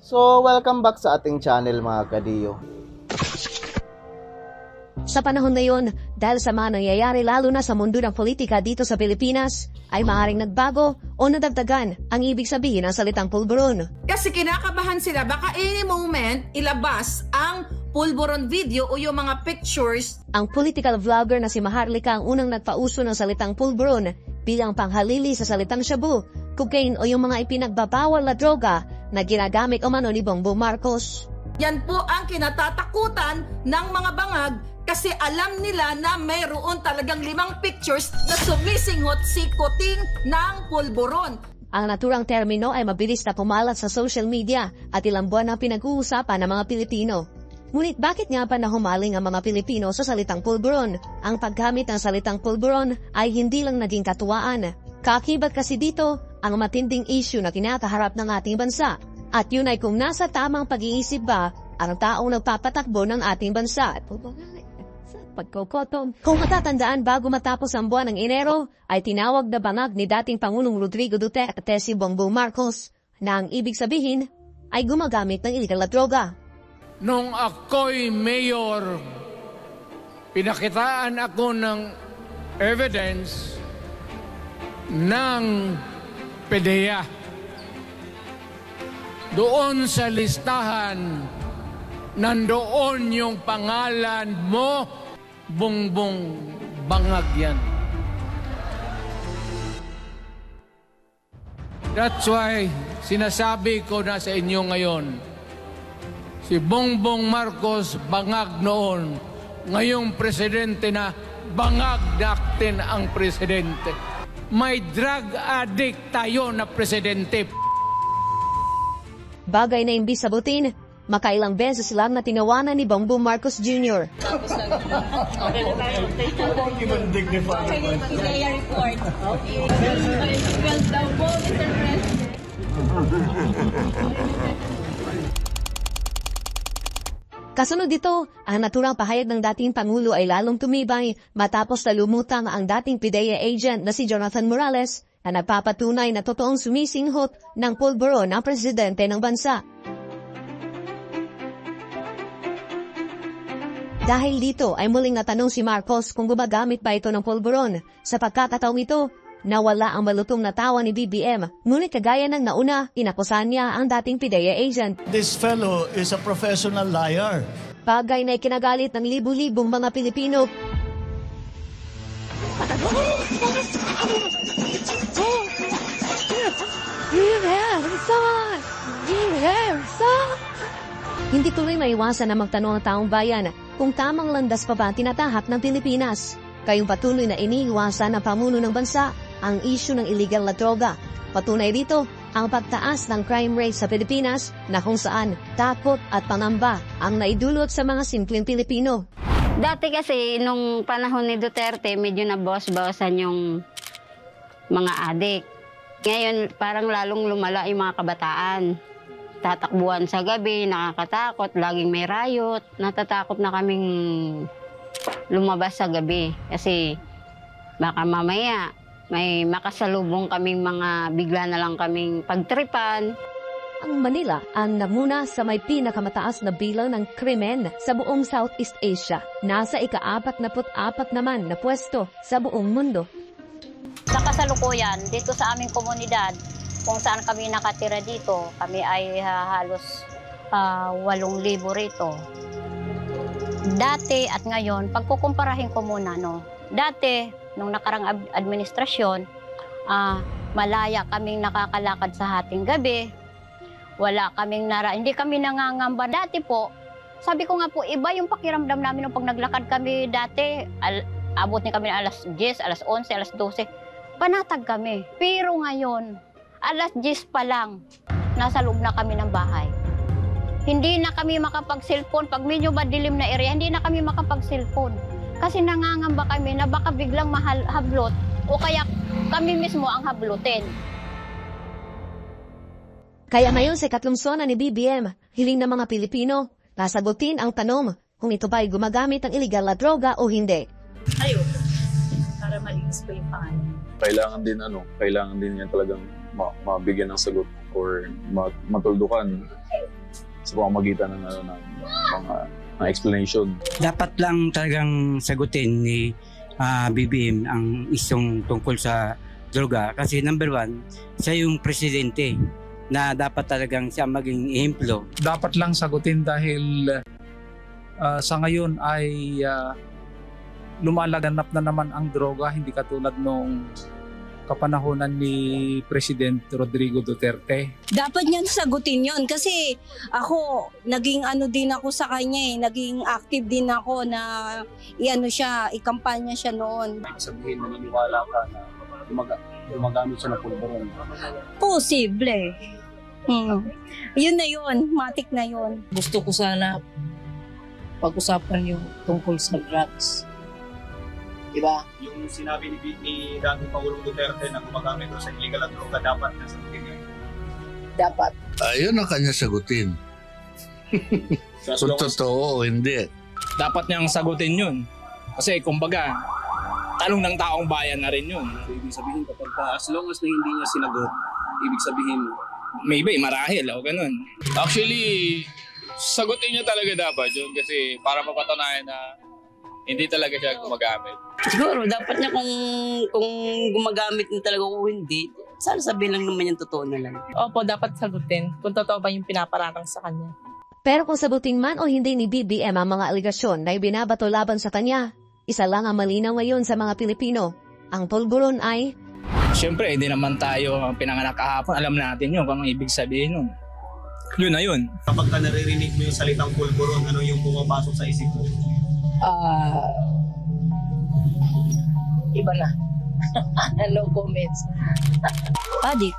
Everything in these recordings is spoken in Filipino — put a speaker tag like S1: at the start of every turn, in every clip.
S1: So, welcome back sa ating channel mga kadiyo.
S2: Sa panahon na yon, dahil sa mga nangyayari lalo na sa mundo ng politika dito sa Pilipinas, ay maaaring nagbago o nadagdagan ang ibig sabihin ng salitang pulburon.
S3: Kasi kinakabahan sila, baka any moment ilabas ang pulburon video o yung mga pictures.
S2: Ang political vlogger na si Maharlika ang unang nagpauso ng salitang pulburon bilang panghalili sa salitang shabu, cocaine o yung mga ipinagbabawal na droga na ginagamit umano ni Bongbong Marcos.
S3: Yan po ang kinatatakutan ng mga bangag kasi alam nila na mayroon talagang 5 pictures na sumisinghot si Kuting ng pulburon.
S2: Ang naturang termino ay mabilis na pumalat sa social media at ilang buwan na pinag-uusapan ng mga Pilipino. Ngunit bakit nga pa nahumaling ang mga Pilipino sa salitang pulburon? Ang paggamit ng salitang pulburon ay hindi lang naging katuwaan. Kaakibat kasi dito ang matinding issue na kinakaharap ng ating bansa. At yun ay kung nasa tamang pag-iisip ba ang taong nagpapatakbo ng ating bansa. Kung matatandaan, bago matapos ang buwan ng Enero, ay tinawag na bangag ni dating Pangulong Rodrigo Duterte si Bongbong Marcos na ang ibig sabihin ay gumagamit ng illegal na droga.
S4: Nung ako'y mayor, pinakitaan ako ng evidence ng PDEA. Doon sa listahan, nandoon yung pangalan mo, Bongbong Bangag yan. That's why sinasabi ko na sa inyo ngayon, si Bongbong Marcos bangag noon, ngayong presidente na bangag natin ang presidente. May drug addict tayo na presidente.
S2: Bagay na imbis sabutin, makailang beses lang na tinawanan ni Bongbong Marcos Jr.
S5: Tapos lang. Okay na tayo. PDEA report. Okay. Well daw po, Mr. President.
S2: Kasunod dito, ang naturang pahayag ng dating Pangulo ay lalong tumibay matapos na lumutang ang dating PDEA agent na si Jonathan Morales na nagpapatunay na totoong sumisinghot ng pulburon ang presidente ng bansa. Dahil dito ay muling natanong si Marcos kung gumagamit ba ito ng pulburon. Sa pagkakataong ito, nawala ang malutong na tawa ni BBM. Ngunit kagaya ng nauna, inakusahan niya ang dating PDEA agent.
S6: This fellow is a professional liar.
S2: Bagay na ikinagalit ng libu-libong mga Pilipino. Hindi tuloy maiwasan na magtanong ang taong bayan kung tamang landas pa ba tinatahak ng Pilipinas. Kayong patuloy na iniiwasan ng pamuno ng bansa ang issue ng illegal na droga. Patunay dito ang pagtaas ng crime rate sa Pilipinas na kung saan takot at pangamba ang naidulot sa mga simpleng Pilipino.
S7: Dati kasi nung panahon ni Duterte medyo nabawas-bawasan yung mga adik. Ngayon parang lalong lumala yung mga kabataan. Tatakbuhan sa gabi, nakakatakot, laging may riot. Natatakot na kaming lumabas sa gabi kasi baka mamaya may makasalubong kaming mga bigla na lang kaming pagtripan.
S2: Ang Manila ang namuna sa may pinakamataas na bilang ng krimen sa buong Southeast Asia. Nasa ika-44 naman na pwesto sa buong mundo.
S8: Sa kasalukuyan, dito sa aming komunidad, kung saan kami nakatira dito, kami ay halos 8,000 rito. Dati at ngayon, pagkukumparahin ko muna, no? Dati, nung nakarang administrasyon, malaya kaming nakakalakad sa hating gabi. Wala kaming hindi kami nangangamba. Dati po, sabi ko nga po, iba yung pakiramdam namin nung pag naglakad kami dati. Abot ni kami alas 10, alas 11, alas 12. Panatag kami. Pero ngayon, alas 10 pa lang, nasa loob na kami ng bahay. Hindi na kami makapag-cellphone. Pag medyo madilim na area, hindi na kami makapag-cellphone. Kasi nangangamba kami na baka biglang hablot o kaya kami mismo ang hablutin.
S2: Kaya ngayon sa ikatlumsona ni BBM, hiling ng mga Pilipino, nasagutin ang tanong kung ito ba'y gumagamit ng illegal na droga o hindi.
S5: Ayoko. Para malinis pa yung pangalan.
S9: Kailangan din niya talagang mabigyan ng sagot or matuldukan sa pamamagitan ng, mga explanation.
S10: Dapat lang talagang sagutin ni BBM ang isang tungkol sa droga kasi number one, siya yung presidente na dapat talagang siya maging ehemplo.
S11: Dapat lang sagutin dahil sa ngayon ay lumalaganap na naman ang droga, hindi katulad nung kapanahonan ni President Rodrigo Duterte.
S5: Dapat niyan sagutin yon kasi ako, naging ano din ako sa kanya naging active din ako na ikampanya siya noon.
S9: Sabihin, naniniwala ka na gumagamit siya ng pulburon.
S5: Posible. Yun na yun, matik na yun.
S12: Gusto ko sana pag-usapan yung tungkol sa drugs. Diba?
S13: Yung sinabi ni dating Pangulong Duterte na gumagamit sa illegal at droga, dapat na sagutin yun.
S12: Dapat.
S14: Ayun ang kanya sagutin. Kung totoo o hindi.
S15: Dapat niyang sagutin yun. Kasi kumbaga, tanong ng taong bayan na rin yun.
S16: So, ibig sabihin kapag as long as na hindi niya sinagot, ibig sabihin,
S15: maybe marahil o ganun.
S17: Actually, sagutin niya talaga dapat yun kasi para mapatunayan na hindi talaga siya gumagamit.
S12: Siguro, dapat niya kung gumagamit niya talaga o hindi, sana sabihin lang naman yung totoo na lang.
S5: Opo, dapat sagutin kung totoo ba yung pinaparatang sa kanya.
S2: Pero kung sagutin man o hindi ni BBM ang mga aligasyon na ibinabato laban sa kanya, isa lang ang malinaw ngayon sa mga Pilipino. Ang pulburon ay...
S15: Siyempre, hindi naman tayo pinanganak kahapon. Alam natin yun kung anong ibig sabihin nun. Yun na yun.
S13: Kapag ka naririnig mo yung salitang pulburon, ano yung pumapasok sa isip mo?
S12: Iba na. No comments.
S5: Adik.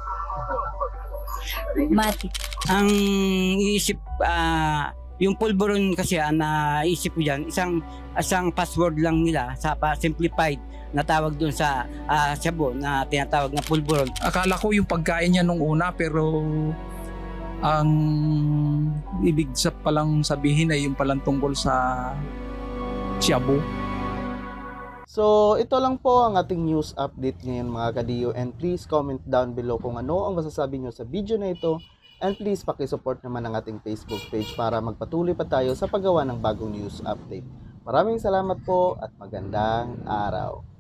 S5: Mati.
S10: Ang iisip, yung pulburon kasi naisip ko dyan, isang password lang nila sa simplified na tawag doon sa Cebu na tinatawag na pulburon.
S11: Akala ko yung pagkain niya nung una pero ang ibig palang sabihin ay yung palang tungkol sa Cebu.
S1: So, ito lang po ang ating news update ngayon mga kadiyo, and please comment down below kung ano ang masasabi nyo sa video na ito, and please pakisupport naman ang ating Facebook page para magpatuloy pa tayo sa paggawa ng bagong news update. Maraming salamat po at magandang araw.